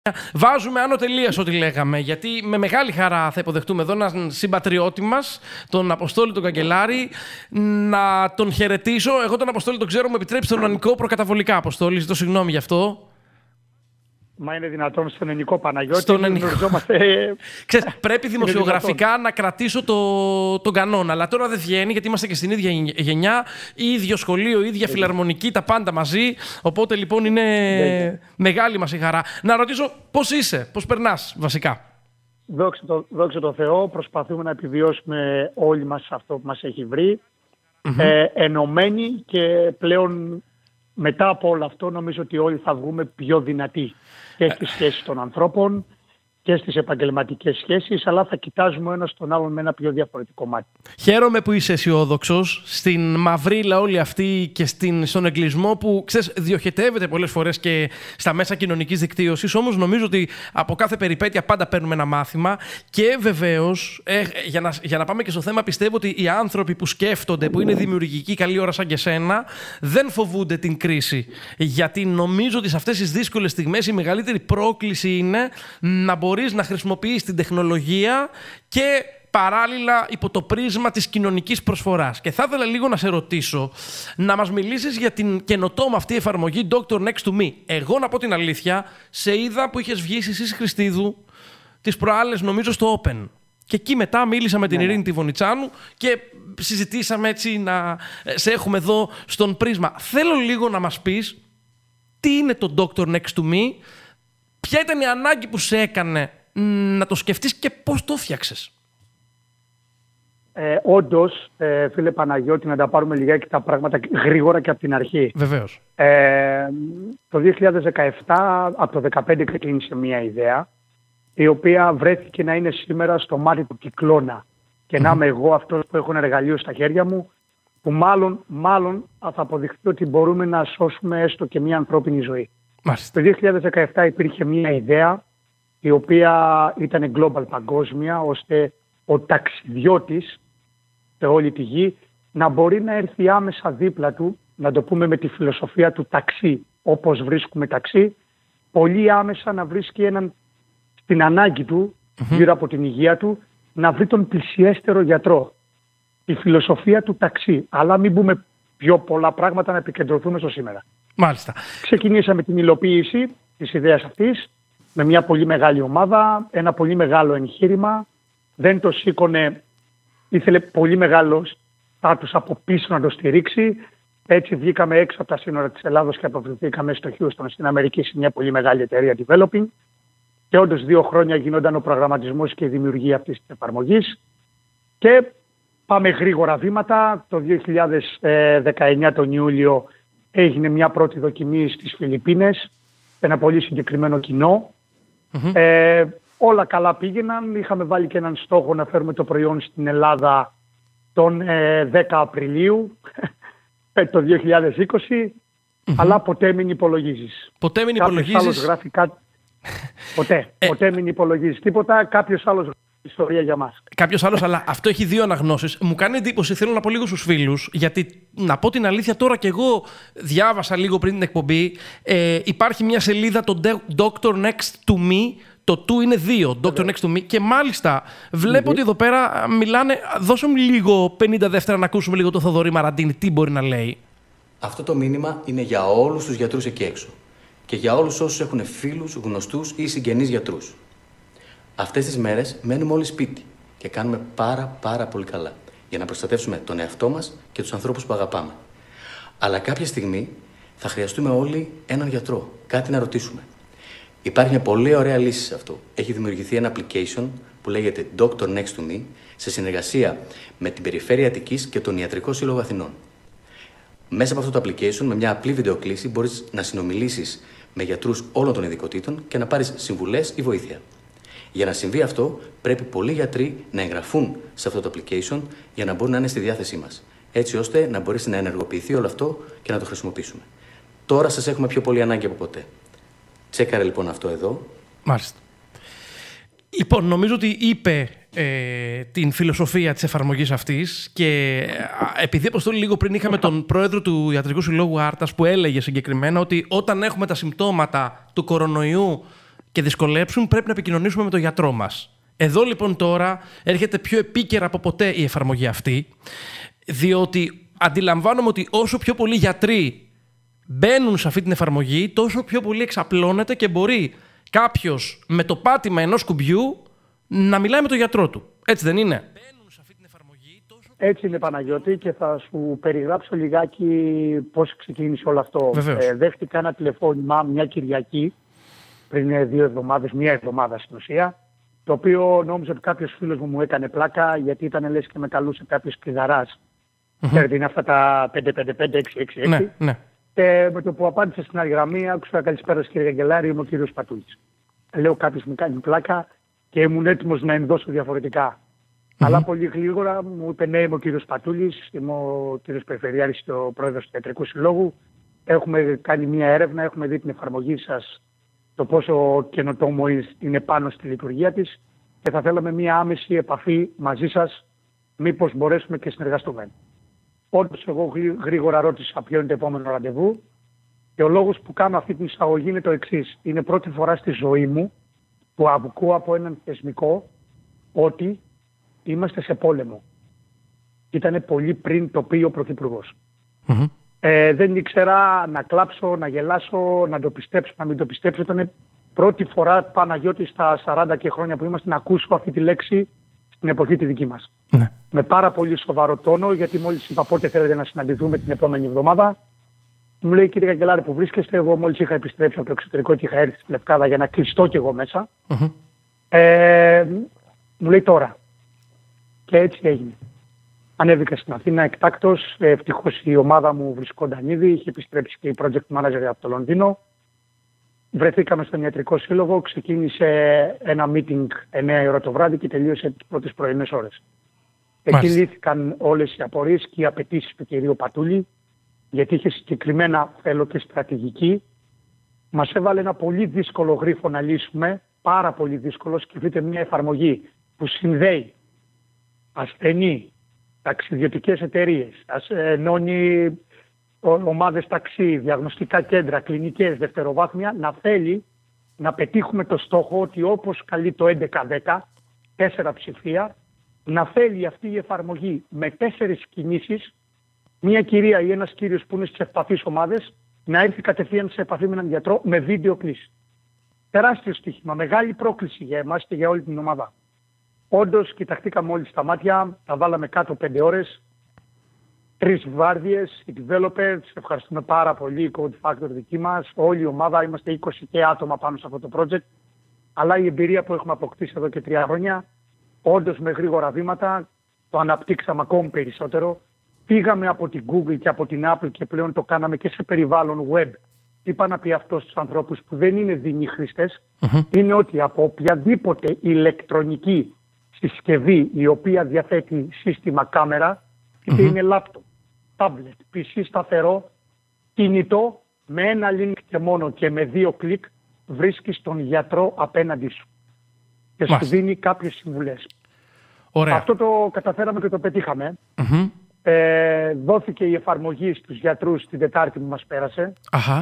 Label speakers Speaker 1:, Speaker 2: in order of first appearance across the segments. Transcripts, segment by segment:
Speaker 1: Βάζουμε άνω τελείας ό,τι λέγαμε, γιατί με μεγάλη χαρά θα υποδεχτούμε εδώ έναν συμπατριώτη μας, τον Αποστόλη τον Καγκελάρη, να τον χαιρετήσω. Εγώ τον Αποστόλη τον ξέρω, μου επιτρέψει τον Νανικό προκαταβολικά, Αποστόλη, ζητώ συγγνώμη γι' αυτό.
Speaker 2: Μα είναι δυνατόν στον ελληνικό Παναγιώτη.
Speaker 1: Στον ελληνικό. Ξέρεις, πρέπει δημοσιογραφικά να κρατήσω τον κανόνα. Αλλά τώρα δεν βγαίνει, γιατί είμαστε και στην ίδια γενιά, ίδιο σχολείο, ίδια φιλαρμονική, τα πάντα μαζί. Οπότε λοιπόν είναι μεγάλη μας η χαρά. Να ρωτήσω πώς είσαι, πώς περνάς βασικά.
Speaker 2: Δόξα τω Θεώ, προσπαθούμε να επιβιώσουμε όλοι μας αυτό που μας έχει βρει. Ενωμένοι και πλέον μετά από όλο αυτό νομίζω ότι όλοι θα βγούμε πιο δυνατοί και στις σχέσεις των ανθρώπων και στις επαγγελματικές σχέσεις, αλλά θα κοιτάζουμε ο ένας τον άλλον με ένα πιο διαφορετικό μάτι.
Speaker 1: Χαίρομαι που είσαι αισιόδοξος στην μαυρίλα όλη αυτή και στον εγκλισμό που, ξέρεις, διοχετεύεται πολλές φορές και στα μέσα κοινωνικής δικτύωσης. Όμως νομίζω ότι από κάθε περιπέτεια πάντα παίρνουμε ένα μάθημα. Και βεβαίως, για να πάμε και στο θέμα, πιστεύω ότι οι άνθρωποι που σκέφτονται, που είναι δημιουργικοί καλή ώρα σαν και σένα, δεν φοβούνται την κρίση. Γιατί νομίζω ότι σε αυτές τις δύσκολες στιγμές η μεγαλύτερη πρόκληση είναι να μπορείς να χρησιμοποιείς την τεχνολογία και παράλληλα υπό το πρίσμα της κοινωνικής προσφοράς. Και θα ήθελα λίγο να σε ρωτήσω, να μας μιλήσεις για την καινοτόμα αυτή εφαρμογή Dr. Next to Me. Εγώ, να πω την αλήθεια, σε είδα που είχες βγει εσύ, Χριστίδου, τις προάλλες νομίζω στο Open. Και εκεί μετά μίλησα με την Ειρήνη τη Βονιτσάνου και συζητήσαμε έτσι να σε έχουμε εδώ στον πρίσμα. Θέλω λίγο να μας πεις τι είναι το Dr. Next to Me, ποια ήταν η ανάγκη που σε έκανε να το σκεφτείς και πώς το φτιάξες.
Speaker 2: Όντως, φίλε Παναγιώτη, να τα πάρουμε λιγάκι τα πράγματα γρήγορα και από την αρχή.
Speaker 1: Βεβαίως.
Speaker 2: Το 2017, από το 2015 ξεκίνησε μια ιδέα, η οποία βρέθηκε να είναι σήμερα στο μάτι του κυκλώνα. Και να είμαι εγώ αυτός που έχω ένα εργαλείο στα χέρια μου, που μάλλον θα αποδειχθεί ότι μπορούμε να σώσουμε έστω και μια ανθρώπινη ζωή.
Speaker 1: Μάλιστα.
Speaker 2: Το 2017 υπήρχε μια ιδέα, η οποία ήταν global, παγκόσμια, ώστε ο ταξιδιώτης σε όλη τη γη να μπορεί να έρθει άμεσα δίπλα του, να το πούμε με τη φιλοσοφία του ταξί, όπως βρίσκουμε ταξί, πολύ άμεσα να βρίσκει έναν στην ανάγκη του, γύρω από την υγεία του, να βρει τον πλησιέστερο γιατρό. Η φιλοσοφία του ταξί. Αλλά μην πούμε πιο πολλά πράγματα, να επικεντρωθούμε στο σήμερα.
Speaker 1: Μάλιστα.
Speaker 2: Ξεκινήσαμε την υλοποίηση της ιδέας αυτής με μια πολύ μεγάλη ομάδα, ένα πολύ μεγάλο εγχείρημα. Δεν το σήκωνε, ήθελε πολύ μεγάλο στάτους από πίσω να το στηρίξει. Έτσι βγήκαμε έξω από τα σύνορα της Ελλάδος και αποφευθήκαμε στο Houston στην Αμερική, σε μια πολύ μεγάλη εταιρεία developing. Και όντως 2 χρόνια γινόταν ο προγραμματισμός και η δημιουργία αυτής της εφαρμογής. Και πάμε γρήγορα βήματα. Το 2019 τον Ιούλιο έγινε μια πρώτη δοκιμή στις Φιλιππίνες, ένα πολύ συγκεκριμένο κοινό. Όλα καλά πήγαιναν. Είχαμε βάλει και έναν στόχο να φέρουμε το προϊόν στην Ελλάδα τον 10 Απριλίου το 2020, αλλά ποτέ μην υπολογίζεις.
Speaker 1: Ποτέ μην υπολογίζεις.
Speaker 2: Κάποιος άλλος γράφει κάτι. Ποτέ μην υπολογίζεις τίποτα. Κάποιος άλλος γράφει ιστορία για μας.
Speaker 1: Κάποιος άλλος, αλλά αυτό έχει 2 αναγνώσεις. Μου κάνει εντύπωση, θέλω να πω λίγο στους φίλους, γιατί να πω την αλήθεια, τώρα και εγώ διάβασα λίγο πριν την εκπομπή. Υπάρχει μια σελίδα, το Dr. Next to Me. Το του είναι 2, Dr. Next to Me. Και μάλιστα βλέπω ότι εδώ πέρα μιλάνε. Δώσε μου λίγο 50 δεύτερα να ακούσουμε λίγο το Θοδωρή Μαραντίνη, τι μπορεί να λέει.
Speaker 3: Αυτό το μήνυμα είναι για όλους τους γιατρούς εκεί έξω. Και για όλους όσους έχουν φίλους, γνωστούς ή συγγενείς γιατρούς. Αυτές τις μέρες μένουμε όλοι σπίτι και κάνουμε πάρα πολύ καλά για να προστατεύσουμε τον εαυτό μας και τους ανθρώπους που αγαπάμε. Αλλά κάποια στιγμή θα χρειαστούμε όλοι έναν γιατρό, κάτι να ρωτήσουμε. Υπάρχει μια πολύ ωραία λύση σε αυτό. Έχει δημιουργηθεί ένα application που λέγεται Dr. Next to Me σε συνεργασία με την Περιφέρεια Αττικής και τον Ιατρικό Σύλλογο Αθηνών. Μέσα από αυτό το application, με μια απλή βιντεοκλήση, μπορείς να συνομιλήσεις με γιατρούς όλων των ειδικοτήτων και να πάρεις συμβουλές ή βοήθεια. Για να συμβεί αυτό, πρέπει πολλοί γιατροί να εγγραφούν σε αυτό το application για να μπορούν να είναι στη διάθεσή μας. Έτσι ώστε να μπορέσει να ενεργοποιηθεί όλο αυτό και να το χρησιμοποιήσουμε. Τώρα σας έχουμε πιο πολύ ανάγκη από ποτέ. Τσέκαρε λοιπόν αυτό εδώ.
Speaker 1: Μάλιστα. Λοιπόν, νομίζω ότι είπε την φιλοσοφία της εφαρμογής αυτής και επειδή Αποστόλη λίγο πριν είχαμε τον πρόεδρο του Ιατρικού Συλλόγου Άρτας που έλεγε συγκεκριμένα ότι όταν έχουμε τα συμπτώματα του κορονοϊού και δυσκολέψουν, πρέπει να επικοινωνήσουμε με τον γιατρό μας. Εδώ λοιπόν τώρα έρχεται πιο επίκαιρα από ποτέ η εφαρμογή αυτή, διότι αντιλαμβάνομαι ότι όσο πιο πολλοί γιατροί μπαίνουν σε αυτή την εφαρμογή, τόσο πιο πολύ εξαπλώνεται και μπορεί κάποιος με το πάτημα ενός κουμπιού να μιλάει με τον γιατρό του. Έτσι δεν είναι?
Speaker 2: Έτσι είναι, Παναγιώτη, και θα σου περιγράψω λιγάκι πώς ξεκίνησε όλο αυτό. Δέχτηκα ένα τηλεφώνημα μια Κυριακή, πριν 2 εβδομάδες, 1 εβδομάδα στην ουσία, το οποίο νόμιζα ότι κάποιος φίλος μου έκανε πλάκα, γιατί ήταν λες και με καλούσε κάποιος κλειδαράς. Ξέρετε, είναι αυτά τα 555-666.
Speaker 1: Ναι, ναι.
Speaker 2: Και με το που απάντησε στην άλλη γραμμή, άκουσα καλησπέρα κύριε Καγκελάρη, είμαι ο κύριος Πατούλης. Λέω κάποιος μου κάνει πλάκα και ήμουν έτοιμος να ενδώσω διαφορετικά. Αλλά πολύ γρήγορα μου είπε ναι, είμαι ο κύριος Πατούλης, είμαι ο κύριος Περιφερειάρχης και ο πρόεδρος του Ιατρικού Συλλόγου. Έχουμε κάνει μια έρευνα, έχουμε δει την εφαρμογή σας, το πόσο καινοτόμο είναι πάνω στη λειτουργία της και θα θέλαμε μια άμεση επαφή μαζί σας, μήπως μπορέσουμε και συνεργαστούμε. Όντως εγώ γρήγορα ρώτησα ποιο είναι το επόμενο ραντεβού και ο λόγος που κάνω αυτή την εισαγωγή είναι το εξής. Είναι πρώτη φορά στη ζωή μου που ακούω από έναν θεσμικό ότι είμαστε σε πόλεμο. Ήταν πολύ πριν το πει ο Πρωθυπουργός. Δεν ήξερα να κλάψω, να γελάσω, να το πιστέψω, να μην το πιστέψω. Ήταν πρώτη φορά, Παναγιώτη, στα 40 και χρόνια που είμαστε να ακούσω αυτή τη λέξη στην εποχή τη δική μας.
Speaker 1: Ναι.
Speaker 2: Με πάρα πολύ σοβαρό τόνο, γιατί μόλις είπα πότε θέλετε να συναντηθούμε την επόμενη εβδομάδα, μου λέει κύριε Καγκελάρη που βρίσκεστε, εγώ μόλις είχα επιστρέψει από το εξωτερικό και είχα έρθει στη Λευκάδα για να κλειστώ κι εγώ μέσα. Μου λέει τώρα. Και έτσι έγινε. Ανέβηκα στην Αθήνα εκτάκτως. Ευτυχώς η ομάδα μου βρισκόταν ήδη. Είχε επιστρέψει και η project manager από το Λονδίνο. Βρεθήκαμε στον Ιατρικό Σύλλογο. Ξεκίνησε ένα meeting 9 ώρα το βράδυ και τελείωσε τις πρώτες πρωινές ώρες. Εκεί λύθηκαν όλες οι απορίες και οι απαιτήσεις του κυρίου Πατούλη, γιατί είχε συγκεκριμένα θέλω και στρατηγική. Μας έβαλε ένα πολύ δύσκολο γρίφο να λύσουμε. Πάρα πολύ δύσκολο. Σκεφτείτε μια εφαρμογή που συνδέει ασθενή, ταξιδιωτικές εταιρείες, ενώνει ομάδες ταξί, διαγνωστικά κέντρα, κλινικές, δευτεροβάθμια, να θέλει να πετύχουμε το στόχο ότι όπως καλεί το 11-10, 4 ψηφία, να θέλει αυτή η εφαρμογή με 4 κινήσεις, μια κυρία ή ένας κύριος που είναι στις ευπαθείς ομάδες, να έρθει κατευθείαν σε επαφή με έναν γιατρό με βίντεο κλήση. Τεράστιο στοίχημα, μεγάλη πρόκληση για εμάς και για όλη την ομάδα. Όντως, κοιταχτήκαμε όλοι στα μάτια, τα βάλαμε κάτω 5 ώρες, 3 βάρδιες, οι developers, ευχαριστούμε πάρα πολύ, η Code Factor δική μας, όλη η ομάδα, είμαστε 20 και άτομα πάνω σε αυτό το project, αλλά η εμπειρία που έχουμε αποκτήσει εδώ και 3 χρόνια, όντως με γρήγορα βήματα, το αναπτύξαμε ακόμη περισσότερο, πήγαμε από την Google και από την Apple και πλέον το κάναμε και σε περιβάλλον web. Είπα να πει αυτό στους ανθρώπους που δεν είναι δεινοί χρήστες, είναι ότι από οποιαδήποτε ηλεκτρονική συσκευή η οποία διαθέτει σύστημα κάμερα, είτε είναι laptop, tablet, PC σταθερό, κινητό, με ένα link και μόνο και με 2 κλικ βρίσκεις τον γιατρό απέναντί σου και σου δίνει κάποιες συμβουλές.
Speaker 1: Ωραία.
Speaker 2: Αυτό το καταφέραμε και το πετύχαμε. Δόθηκε η εφαρμογή στους γιατρούς την Τετάρτη που μας πέρασε.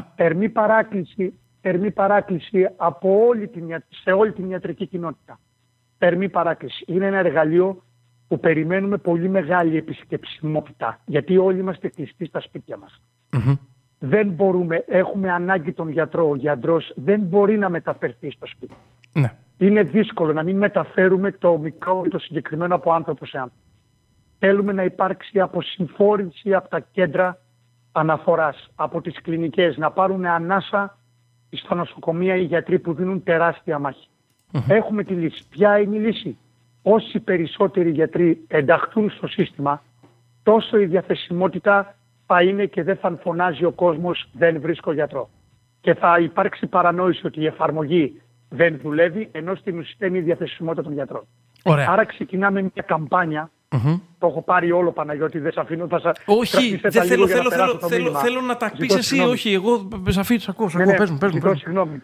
Speaker 2: Θερμή παράκληση από σε όλη την ιατρική κοινότητα. Θερμή παράκληση. Είναι ένα εργαλείο που περιμένουμε πολύ μεγάλη επισκεψιμότητα, γιατί όλοι είμαστε κλειστοί στα σπίτια μας. Δεν μπορούμε, έχουμε ανάγκη τον γιατρό. Ο γιατρός δεν μπορεί να μεταφερθεί στο σπίτι.
Speaker 1: Ναι.
Speaker 2: Είναι δύσκολο να μην μεταφέρουμε το μικρό και το συγκεκριμένο από άνθρωπο σε άνθρωπο. Θέλουμε να υπάρξει αποσυμφόρηση από τα κέντρα αναφοράς, από τις κλινικές, να πάρουν ανάσα στα νοσοκομεία οι γιατροί που δίνουν τεράστια μάχη. Έχουμε τη λύση. Ποια είναι η λύση? Όσοι περισσότεροι γιατροί ενταχθούν στο σύστημα, τόσο η διαθεσιμότητα θα είναι και δεν θα φωνάζει ο κόσμος «δεν βρίσκω γιατρό». Και θα υπάρξει παρανόηση ότι η εφαρμογή δεν δουλεύει, ενώ στην ουσία είναι η διαθεσιμότητα των γιατρών.
Speaker 1: Ωραία.
Speaker 2: Άρα ξεκινάμε μια καμπάνια. Το έχω πάρει όλο, Παναγιώτη, δεν σε αφήνω.
Speaker 1: Όχι, δεν θέλω να τα πεις εσύ, όχι, εγώ Σαφή, ακούω, πες μου.
Speaker 2: Συγγνώμη.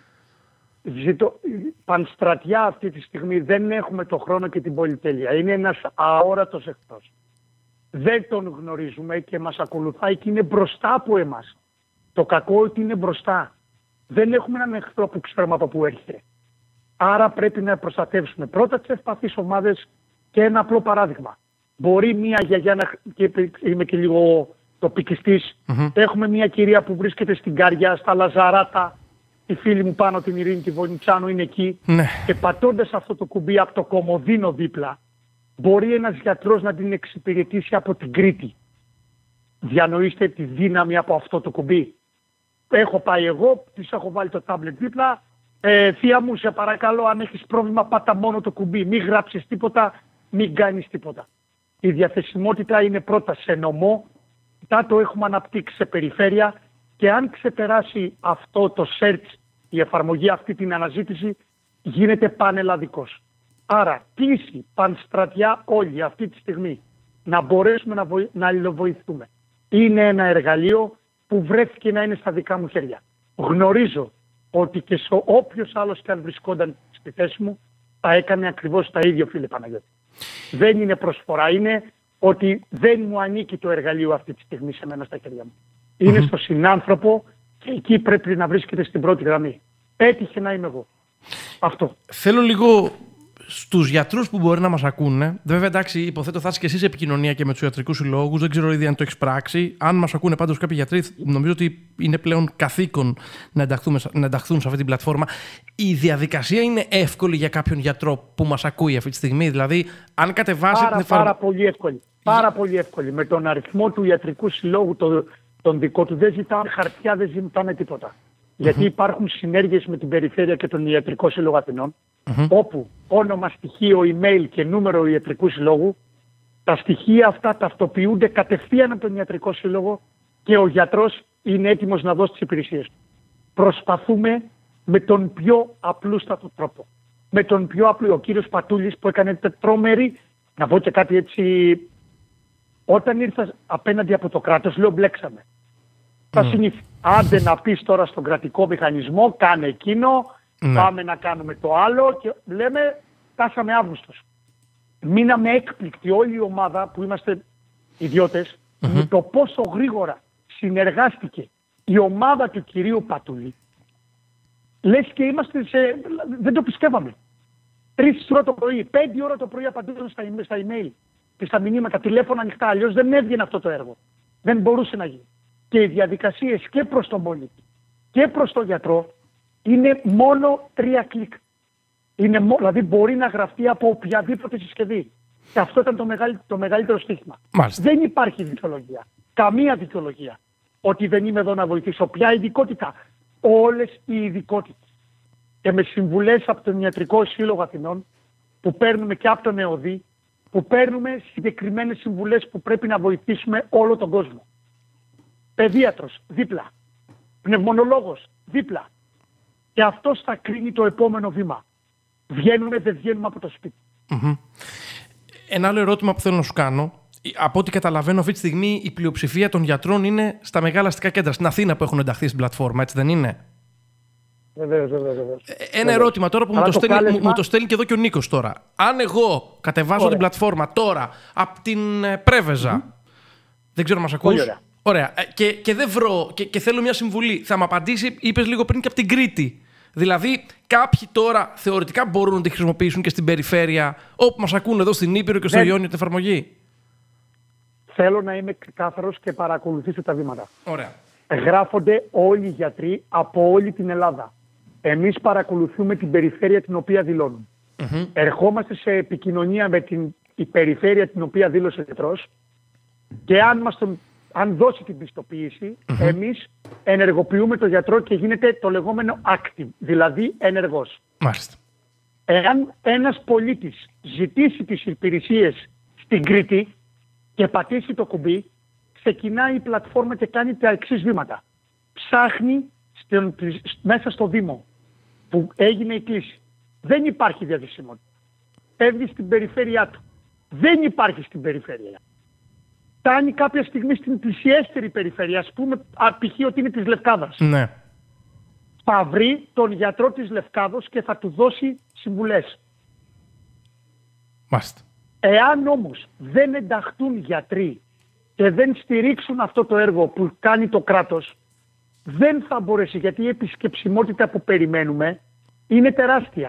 Speaker 2: Πανστρατιά αυτή τη στιγμή δεν έχουμε το χρόνο και την πολυτέλεια. Είναι ένας αόρατος εχθρός. Δεν τον γνωρίζουμε και μας ακολουθάει και είναι μπροστά από εμάς. Το κακό ότι είναι μπροστά. Δεν έχουμε έναν εχθρό που ξέρουμε από πού έρχεται. Άρα πρέπει να προστατεύσουμε πρώτα τις ευπαθείς ομάδες και ένα απλό παράδειγμα. Μπορεί μια γιαγιά και είμαι και λίγο τοπικιστής, έχουμε μια κυρία που βρίσκεται στην Κάρια, στα Λαζαράτα, η φίλη μου πάνω την Ειρήνη τη Βονιτσάνου είναι εκεί, και πατώντας αυτό το κουμπί από το Κομοδίνο δίπλα, μπορεί ένας γιατρός να την εξυπηρετήσει από την Κρήτη. Διανοείστε τη δύναμη από αυτό το κουμπί. Έχω πάει εγώ, της έχω βάλει το τάμπλετ δίπλα. Θεία μου, σε παρακαλώ, αν έχεις πρόβλημα, πάτα μόνο το κουμπί. Μην γράψεις τίποτα, μην κάνεις τίποτα. Η διαθεσιμότητα είναι πρώτα σε νομό, μετά το έχουμε αναπτύξει σε περιφέρεια, και αν ξεπεράσει αυτό το search, η εφαρμογή αυτή την αναζήτηση, γίνεται πανελλαδικός. Άρα, κλείσει πανστρατιά όλοι αυτή τη στιγμή να μπορέσουμε να αλληλοβοηθούμε. Είναι ένα εργαλείο που βρέθηκε να είναι στα δικά μου χέρια. Γνωρίζω ότι και σε όποιος άλλος και αν βρισκόταν στη θέση μου, θα έκανε ακριβώς τα ίδια, φίλε Παναγιώτη. Δεν είναι προσφορά, είναι ότι δεν μου ανήκει το εργαλείο αυτή τη στιγμή σε μένα στα χέρια μου. Είναι στο συνάνθρωπο και εκεί πρέπει να βρίσκεται στην πρώτη γραμμή. Έτυχε να είμαι εγώ. Αυτό.
Speaker 1: Θέλω λίγο στους γιατρούς που μπορεί να μας ακούνε. Βέβαια, εντάξει, υποθέτω θα είσαι και εσύ σε επικοινωνία και με τους ιατρικούς συλλόγους. Δεν ξέρω ήδη αν το έχεις πράξει. Αν μας ακούνε πάντως κάποιοι γιατροί, νομίζω ότι είναι πλέον καθήκον να ενταχθούν σε αυτή την πλατφόρμα. Η διαδικασία είναι εύκολη για κάποιον γιατρό που μας ακούει αυτή τη στιγμή. Δηλαδή, αν κατεβάσει την εφαρμογή.
Speaker 2: Πάρα πολύ εύκολη. Πάρα πολύ εύκολη. Με τον αριθμό του ιατρικού συλλόγου, τον δικό του, δεν ζητάνε χαρτιά, δεν ζητάνε τίποτα. Γιατί υπάρχουν συνέργειες με την περιφέρεια και τον Ιατρικό Σύλλογο Αθηνών, όπου όνομα, στοιχείο, email και νούμερο ιατρικού συλλόγου, τα στοιχεία αυτά ταυτοποιούνται κατευθείαν από τον Ιατρικό Σύλλογο και ο γιατρός είναι έτοιμος να δώσει τις υπηρεσίες του. Προσπαθούμε με τον πιο απλούστατο τρόπο. Με τον πιο απλό, ο κύριος Πατούλης που έκανε τρομερή, να πω και κάτι έτσι, όταν ήρθα απέναντι από το κράτος, λέω μπλέξαμε. Τα συνήθεια. Άντε να πεις τώρα στον κρατικό μηχανισμό, κάνε εκείνο, πάμε να κάνουμε το άλλο και λέμε, φτάσαμε Αύγουστος. Μείναμε έκπληκτοι όλη η ομάδα που είμαστε ιδιώτες με το πόσο γρήγορα συνεργάστηκε η ομάδα του κυρίου Πατούλη. Λες και είμαστε δεν το πιστεύαμε. 3 ώρα το πρωί, 5 ώρα το πρωί απαντούσαν στα email και στα μηνύματα, τηλέφωνα ανοιχτά, αλλιώς δεν έβγαινε αυτό το έργο. Δεν μπορούσε να γίνει. Και οι διαδικασίες και προς τον πολίτη και προς τον γιατρό είναι μόνο 3 κλικ. Δηλαδή μπορεί να γραφτεί από οποιαδήποτε συσκευή. Και αυτό ήταν το μεγαλύτερο στοίχημα. Δεν υπάρχει δικαιολογία. Καμία δικαιολογία. Ότι δεν είμαι εδώ να βοηθήσω. Ποια ειδικότητα? Όλες οι ειδικότητες. Και με συμβουλές από τον Ιατρικό Σύλλογο Αθηνών, που παίρνουμε και από τον ΕΟΔΗ, που παίρνουμε συγκεκριμένες συμβουλές που πρέπει να βοηθήσουμε όλο τον κόσμο. Παιδίατρος, δίπλα. Πνευμονολόγος, δίπλα. Και αυτός θα κρίνει το επόμενο βήμα. Βγαίνουμε, δεν βγαίνουμε από το σπίτι.
Speaker 1: Ένα άλλο ερώτημα που θέλω να σου κάνω. Από ό,τι καταλαβαίνω, αυτή τη στιγμή η πλειοψηφία των γιατρών είναι στα μεγάλα αστικά κέντρα. Στην Αθήνα που έχουν ενταχθεί στην πλατφόρμα, έτσι δεν είναι?
Speaker 2: Βεβαίως.
Speaker 1: Ένα ερώτημα τώρα που μου το στέλνει και εδώ και ο Νίκος τώρα. Αν εγώ κατεβάζω την πλατφόρμα τώρα από την Πρέβεζα, δεν ξέρω αν μας ακούς. Ωραία. Και δεν βρω και θέλω μια συμβουλή. Θα μου απαντήσει, είπες λίγο πριν, και από την Κρήτη. Δηλαδή, κάποιοι τώρα θεωρητικά μπορούν να τη χρησιμοποιήσουν και στην περιφέρεια, όπου μας ακούνε εδώ στην Ήπειρο και στο Ιόνιο την εφαρμογή.
Speaker 2: Θέλω να είμαι ξεκάθαρος και παρακολουθήσω τα βήματα.
Speaker 1: Ωραία.
Speaker 2: Γράφονται όλοι οι γιατροί από όλη την Ελλάδα. Εμείς παρακολουθούμε την περιφέρεια την οποία δηλώνουν. Ερχόμαστε σε επικοινωνία με την περιφέρεια την οποία δήλωσε ο γιατρός και αν δώσει την πιστοποίηση, εμείς ενεργοποιούμε τον γιατρό και γίνεται το λεγόμενο active, δηλαδή ενεργός.
Speaker 1: Μάλιστα.
Speaker 2: Εάν ένας πολίτης ζητήσει τις υπηρεσίες στην Κρήτη και πατήσει το κουμπί, ξεκινάει η πλατφόρμα και κάνει τα εξής βήματα. Ψάχνει μέσα στο Δήμο που έγινε η κλήση. Δεν υπάρχει διαθεσιμότητα. Φεύγει στην περιφέρειά του. Δεν υπάρχει στην περιφέρεια. Φτάνει κάποια στιγμή στην πλησιέστερη περιφέρεια, ας πούμε π.χ. ότι είναι της Λευκάδας.
Speaker 1: Ναι.
Speaker 2: Θα βρει τον γιατρό της Λευκάδος και θα του δώσει συμβουλές.
Speaker 1: Μάλιστα.
Speaker 2: Εάν όμως δεν ενταχθούν γιατροί και δεν στηρίξουν αυτό το έργο που κάνει το κράτος, δεν θα μπορέσει, γιατί η επισκεψιμότητα που περιμένουμε είναι τεράστια.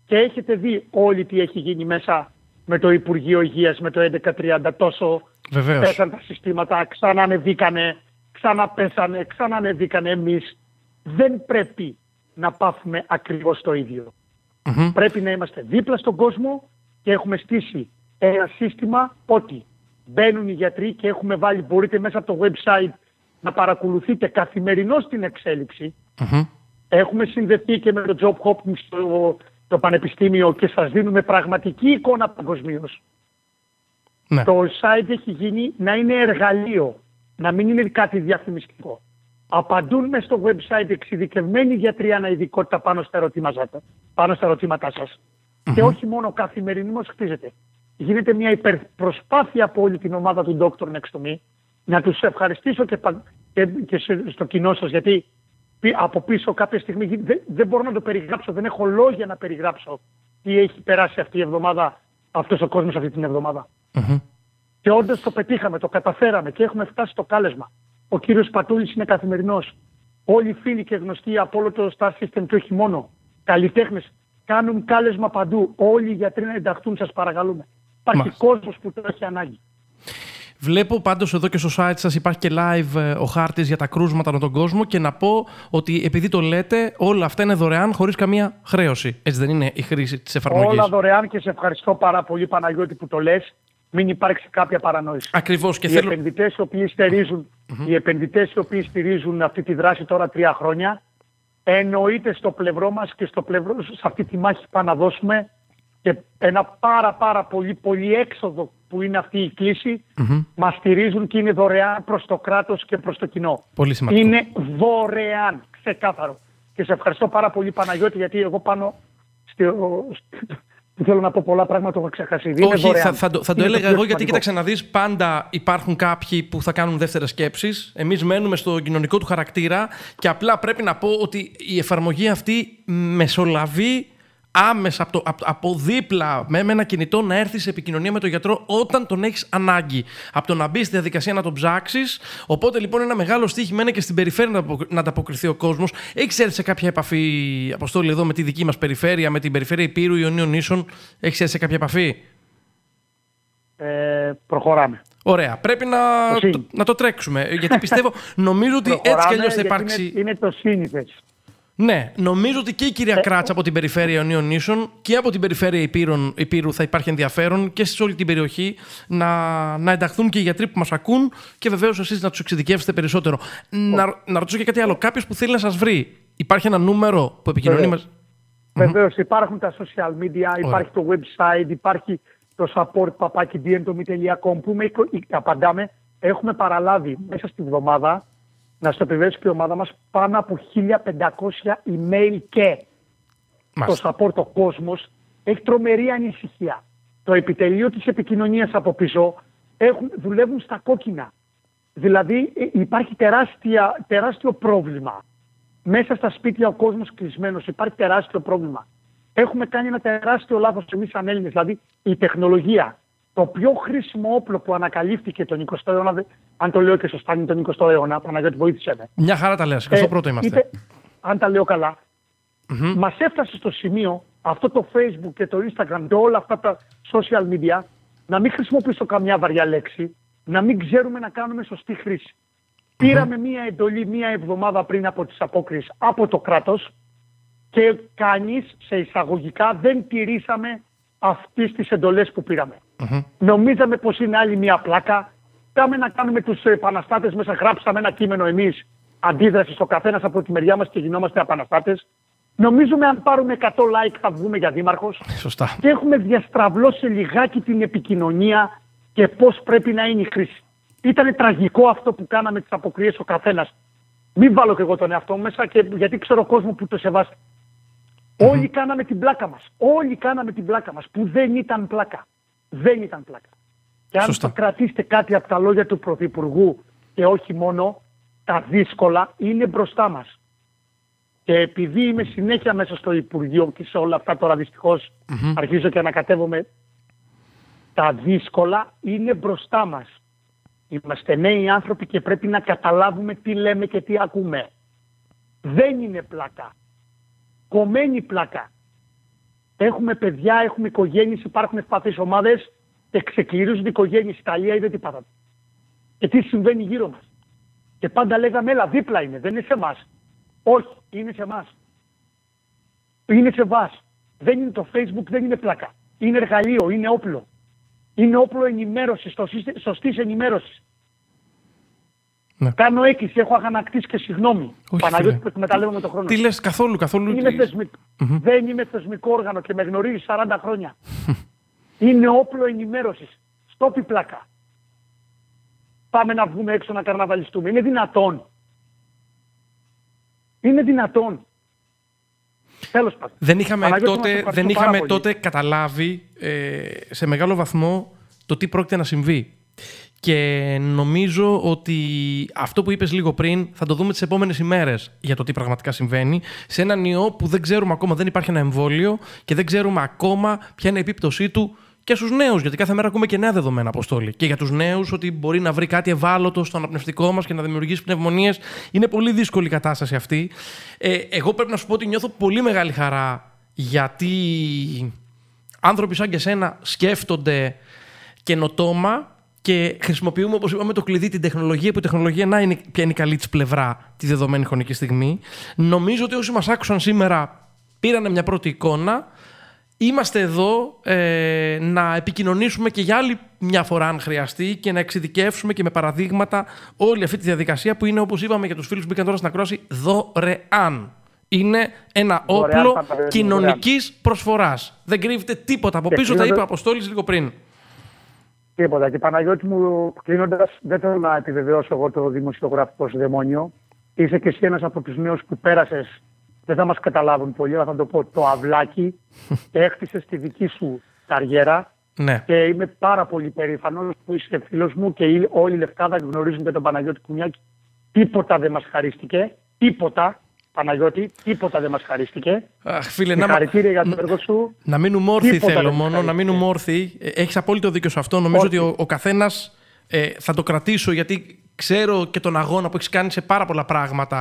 Speaker 2: Και έχετε δει όλοι τι έχει γίνει μέσα με το Υπουργείο Υγείας, με το 1130, τόσο πέσαν τα συστήματα, ξανανεβήκανε, ξαναπέσανε, ξανανεβήκανε. Εμείς δεν πρέπει να πάθουμε ακριβώς το ίδιο. Πρέπει να είμαστε δίπλα στον κόσμο και έχουμε στήσει ένα σύστημα ότι μπαίνουν οι γιατροί και έχουμε βάλει, μπορείτε μέσα από το website να παρακολουθείτε καθημερινώς την εξέλιξη. Έχουμε συνδεθεί και με το Job Hop στο πανεπιστήμιο και σας δίνουμε πραγματική εικόνα παγκοσμίως. Ναι. Το site έχει γίνει να είναι εργαλείο, να μην είναι κάτι διαφημιστικό. Απαντούν μες στο website εξειδικευμένοι γιατροί αναειδικότητα πάνω στα ερωτήματά σας. Και όχι μόνο καθημερινώς χτίζεται. Γίνεται μια υπερπροσπάθεια από όλη την ομάδα του Dr. Next to Me. Να τους ευχαριστήσω και στο κοινό σας, γιατί από πίσω κάποια στιγμή δεν μπορώ να το περιγράψω, δεν έχω λόγια να περιγράψω τι έχει περάσει αυτή η εβδομάδα, αυτός ο κόσμος αυτή την εβδομάδα. Και όντως το πετύχαμε, το καταφέραμε και έχουμε φτάσει στο κάλεσμα. Ο κύριος Πατούλης είναι καθημερινός. Όλοι οι φίλοι και γνωστοί από όλο το Star System και όχι μόνο, καλλιτέχνες, κάνουν κάλεσμα παντού. Όλοι οι γιατροί να ενταχθούν, σας παρακαλούμε. Υπάρχει κόσμος που το έχει ανάγκη.
Speaker 1: Βλέπω πάντως εδώ και στο site σας υπάρχει και live ο χάρτης για τα κρούσματα με τον κόσμο και να πω ότι επειδή το λέτε όλα αυτά είναι δωρεάν χωρίς καμία χρέωση. Έτσι δεν είναι η χρήση της εφαρμογής?
Speaker 2: Όλα δωρεάν και σε ευχαριστώ πάρα πολύ Παναγιώτη που το λες. Μην υπάρξει κάποια παρανόηση.
Speaker 1: Ακριβώς. Και
Speaker 2: επενδυτές οι επενδυτές οι οποίοι στηρίζουν αυτή τη δράση τώρα 3 χρόνια, εννοείται στο πλευρό μας και σε αυτή τη μάχη που να δώσουμε και ένα πάρα πολύ έξοδο που είναι αυτή η κλίση, μας στηρίζουν και είναι δωρεάν προς το κράτος και προς το κοινό.
Speaker 1: Πολύ σημαντικό.
Speaker 2: Είναι δωρεάν, ξεκάθαρο. Και σε ευχαριστώ πάρα πολύ Παναγιώτη, γιατί εγώ πάνω θέλω να πω πολλά πράγματα, το έχω ξεχάσει.
Speaker 1: Όχι, θα το έλεγα εγώ, γιατί κοίταξε να δεις, πάντα υπάρχουν κάποιοι που θα κάνουν δεύτερες σκέψεις. Εμείς μένουμε στο κοινωνικό του χαρακτήρα και απλά πρέπει να πω ότι η εφαρμογή αυτή μεσολαβεί άμεσα από δίπλα με ένα κινητό να έρθει σε επικοινωνία με τον γιατρό όταν τον έχεις ανάγκη. Από το να μπει στη διαδικασία να τον ψάξεις. Οπότε λοιπόν ένα μεγάλο στοίχημα είναι και στην περιφέρεια να ανταποκριθεί ο κόσμος. Έχεις έρθει σε κάποια επαφή, Αποστόλη, εδώ με τη δική μας περιφέρεια, με την περιφέρεια Ηπείρου Ιωνίων Νήσων? Έχεις έρθει σε κάποια επαφή?
Speaker 2: Προχωράμε.
Speaker 1: Ωραία. Πρέπει να το τρέξουμε. Γιατί πιστεύω, νομίζω ότι έτσι κι αλλιώς θα υπάρξει.
Speaker 2: Είναι το σύνηθες.
Speaker 1: Ναι, νομίζω ότι και η κυρία Κράτσα από την περιφέρεια Ιωνίων Νήσων και από την περιφέρεια Ηπείρου θα υπάρχει ενδιαφέρον και σε όλη την περιοχή να ενταχθούν και οι γιατροί που μας ακούν και βεβαίως εσείς να τους εξειδικεύσετε περισσότερο. Να ρωτήσω και κάτι άλλο. Κάποιος που θέλει να σας βρει, υπάρχει ένα νούμερο που επικοινωνεί μας?
Speaker 2: Βεβαίως, υπάρχουν τα social media, υπάρχει το website, υπάρχει το support @dntomi.com που απαντάμε. Έχουμε παραλάβει μέσα στη βδομάδα, να στο επιβεβαιώσει και η ομάδα μας, πάνω από 1500 email και το support ο κόσμος έχει τρομερή ανησυχία. Το επιτελείο της επικοινωνίας από πίσω δουλεύουν στα κόκκινα. Δηλαδή υπάρχει τεράστιο πρόβλημα. Μέσα στα σπίτια ο κόσμος κλεισμένος, υπάρχει τεράστιο πρόβλημα. Έχουμε κάνει ένα τεράστιο λάθος εμείς σαν Έλληνες, δηλαδή η τεχνολογία. Το πιο χρήσιμο όπλο που ανακαλύφθηκε τον 20ο αιώνα, αν το λέω και σωστά, είναι τον 20ο αιώνα, Παναγιώτη, βοήθησε με.
Speaker 1: Μια χαρά τα λες, 21ο είμαστε.
Speaker 2: Αν τα λέω καλά, μας έφτασε στο σημείο αυτό το Facebook και το Instagram και όλα αυτά τα social media να μην χρησιμοποιήσω καμιά βαριά λέξη, να μην ξέρουμε να κάνουμε σωστή χρήση. Πήραμε μία εντολή μία εβδομάδα πριν από τις απόκρισεις από το κράτος και κανείς σε εισαγωγικά δεν τηρήσαμε αυτές τις εντολές που πήραμε. Νομίζαμε πως είναι άλλη μία πλάκα. Πάμε να κάνουμε τους επαναστάτες μέσα. Γράψαμε ένα κείμενο εμείς, αντίδραση στο καθένας από τη μεριά μας και γινόμαστε επαναστάτες. Νομίζουμε αν πάρουμε 100 like θα βγούμε για δήμαρχος.
Speaker 1: Σωστά.
Speaker 2: Και έχουμε διαστραβλώσει λιγάκι την επικοινωνία και πώς πρέπει να είναι η χρήση. Ήταν τραγικό αυτό που κάναμε τις αποκριές ο καθένας. Μην βάλω και εγώ τον εαυτό μου μέσα, γιατί ξέρω κόσμο που το σεβάστε. Όλοι κάναμε την πλάκα μας. Όλοι κάναμε την πλάκα μας, που δεν ήταν πλάκα. Δεν ήταν πλάκα. Και αν το κρατήσετε κάτι από τα λόγια του Πρωθυπουργού και όχι μόνο, τα δύσκολα είναι μπροστά μας. Και επειδή είμαι συνέχεια μέσα στο Υπουργείο και σε όλα αυτά τώρα δυστυχώς αρχίζω και ανακατεύομαι, τα δύσκολα είναι μπροστά μας. Είμαστε νέοι άνθρωποι και πρέπει να καταλάβουμε τι λέμε και τι ακούμε. Δεν είναι πλάκα. Κομμένη πλάκα. Έχουμε παιδιά, έχουμε οικογένειες, υπάρχουν ευπαθείς ομάδες και ξεκληρίζονται οι οικογένειες. Ιταλία είδε τι πάθατε. Και τι συμβαίνει γύρω μας. Και πάντα λέγαμε, έλα, δίπλα είναι, δεν είναι σε εμάς. Όχι, είναι σε εμάς. Είναι σε εμάς. Δεν είναι το Facebook, δεν είναι πλάκα. Είναι εργαλείο, είναι όπλο. Είναι όπλο ενημέρωσης, σωστής ενημέρωσης.
Speaker 1: Ναι.
Speaker 2: Κάνω έκκληση, έχω αγανακτήσει και συγγνώμη. Παναγιώτη, που εκμεταλλεύομαι τον χρόνο.
Speaker 1: Τι λες, καθόλου.
Speaker 2: Δεν είμαι θεσμικό όργανο και με γνωρίζει 40 χρόνια. Είναι όπλο ενημέρωσης. Στόπι πλάκα. Πάμε να βγούμε έξω να καρναβαλιστούμε. Είναι δυνατόν. Είναι δυνατόν. Τέλος πάντων.
Speaker 1: Δεν είχαμε τότε καταλάβει σε μεγάλο βαθμό το τι πρόκειται να συμβεί. Και νομίζω ότι αυτό που είπες λίγο πριν θα το δούμε τις επόμενες ημέρες για το τι πραγματικά συμβαίνει σε έναν ιό που δεν ξέρουμε ακόμα, δεν υπάρχει ένα εμβόλιο και δεν ξέρουμε ακόμα ποια είναι η επίπτωσή του και στους νέους, γιατί κάθε μέρα ακούμε και νέα δεδομένα, Αποστόλη. Και για τους νέους ότι μπορεί να βρει κάτι ευάλωτο στο αναπνευστικό μας και να δημιουργήσει πνευμονίες. Είναι πολύ δύσκολη η κατάσταση αυτή. Εγώ πρέπει να σου πω ότι νιώθω πολύ μεγάλη χαρά γιατί άνθρωποι σαν και εσένα σκέφτονται καινοτόμα και χρησιμοποιούμε, όπως είπαμε, το κλειδί, την τεχνολογία, που η τεχνολογία ποια είναι η καλή της πλευρά τη δεδομένη χρονική στιγμή. Νομίζω ότι όσοι μας άκουσαν σήμερα πήραν μια πρώτη εικόνα. Είμαστε εδώ να επικοινωνήσουμε και για άλλη μια φορά αν χρειαστεί και να εξειδικεύσουμε και με παραδείγματα όλη αυτή τη διαδικασία που είναι, όπως είπαμε για τους φίλους που μπήκαν τώρα στην ακρόαση, δωρεάν. Είναι ένα όπλο κοινωνικής προσφοράς. Δεν κρύβεται τίποτα από πίσω, τα είπε ο Αποστόλης λίγο πριν.
Speaker 2: Τίποτα. Και Παναγιώτη μου, κλείνοντας, δεν θέλω να επιβεβαιώσω εγώ το δημοσιογραφικό σου δαιμόνιο. Είσαι και εσύ ένας από τους νέους που πέρασες, δεν θα μας καταλάβουν πολύ, αλλά θα το πω, το αυλάκι και έχτισες τη δική σου καριέρα.
Speaker 1: Ναι.
Speaker 2: Και είμαι πάρα πολύ περήφανος που είσαι φίλος μου και όλοι οι Λευκάδα γνωρίζουν και τον Παναγιώτη Κουνιάκη. Τίποτα δεν μας χαρίστηκε. Τίποτα. Παναγιώτη, τίποτα δεν μας χαρίστηκε.
Speaker 1: Φίλε,
Speaker 2: χαρητήρια για το έργο σου.
Speaker 1: Να μείνουμε όρθιοι θέλω μόνο, να μείνουμε όρθιοι. Έχεις απόλυτο δίκιο σε αυτό. Νομίζω ότι ο καθένας θα το κρατήσω γιατί ξέρω και τον αγώνα που έχεις κάνει σε πάρα πολλά πράγματα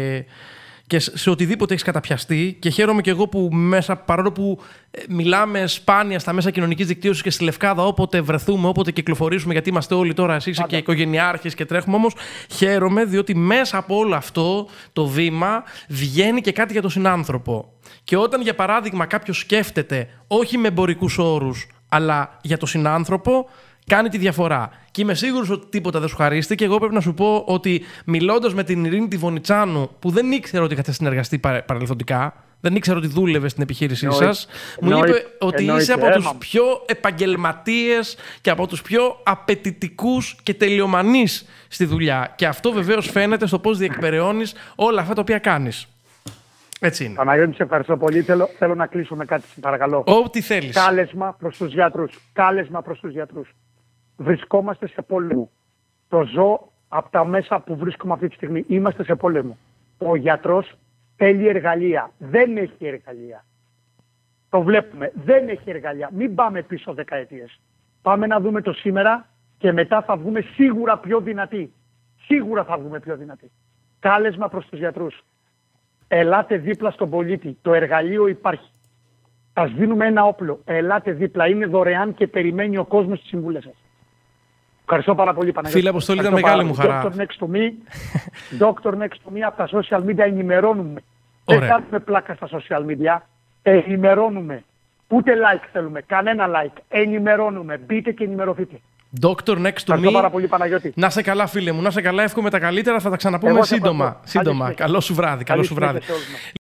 Speaker 1: και σε οτιδήποτε έχεις καταπιαστεί. Και χαίρομαι και εγώ που μέσα, παρόλο που μιλάμε σπάνια στα μέσα κοινωνικής δικτύωσης και στη Λευκάδα, όποτε βρεθούμε, όποτε κυκλοφορήσουμε, γιατί είμαστε όλοι τώρα, εσύ είσαι και οικογενειάρχης και τρέχουμε, όμως χαίρομαι διότι μέσα από όλο αυτό το βήμα βγαίνει και κάτι για τον συνάνθρωπο. Και όταν, για παράδειγμα, κάποιος σκέφτεται όχι με εμπορικούς όρους, αλλά για τον συνάνθρωπο, κάνει τη διαφορά. Και είμαι σίγουρος ότι τίποτα δεν σου χαρίστηκε. Εγώ πρέπει να σου πω ότι μιλώντας με την Ειρήνη τη Βονιτσάνου, που δεν ήξερα ότι είχατε συνεργαστεί παρελθοντικά, δεν ήξερα ότι δούλευε στην επιχείρησή σας, μου είπε ότι είσαι από τους πιο επαγγελματίες και από τους πιο απαιτητικούς και τελειομανείς στη δουλειά. Και αυτό βεβαίως φαίνεται στο πώς διεκπεραιώνεις όλα αυτά τα οποία κάνεις. Έτσι είναι.
Speaker 2: Παναγιώτη, σε ευχαριστώ πολύ. Θέλω να κλείσω με κάτι, παρακαλώ.
Speaker 1: Ό,τι θέλεις.
Speaker 2: Κάλεσμα προς τους γιατρούς. Κάλεσμα προς τους γιατρούς. Βρισκόμαστε σε πόλεμο. Το ζω από τα μέσα που βρίσκομαι αυτή τη στιγμή. Είμαστε σε πόλεμο. Ο γιατρός θέλει εργαλεία. Δεν έχει εργαλεία. Το βλέπουμε. Δεν έχει εργαλεία. Μην πάμε πίσω δεκαετίες. Πάμε να δούμε το σήμερα και μετά θα βγούμε σίγουρα πιο δυνατοί. Σίγουρα θα βγούμε πιο δυνατοί. Κάλεσμα προς τους γιατρούς. Ελάτε δίπλα στον πολίτη. Το εργαλείο υπάρχει. Σας δίνουμε ένα όπλο. Ελάτε δίπλα. Είναι δωρεάν και περιμένει ο κόσμος τις συμβουλές σας. Ευχαριστώ πάρα πολύ, Παναγιώτη.
Speaker 1: Φίλε Αποστόλη, ήταν μεγάλη μου χαρά.
Speaker 2: Dr. Next to me από τα social media ενημερώνουμε. Δεν κάνουμε πλάκα στα social media. Ενημερώνουμε. Ούτε like θέλουμε. Κανένα like. Ενημερώνουμε. Μπείτε και ενημερωθείτε.
Speaker 1: Dr. Next to me.
Speaker 2: Ευχαριστώ πάρα πολύ, Παναγιώτη.
Speaker 1: Να σε καλά, φίλε μου. Να σε καλά. Εύχομαι τα καλύτερα. Θα τα ξαναπούμε σύντομα. Καλό σου βράδυ.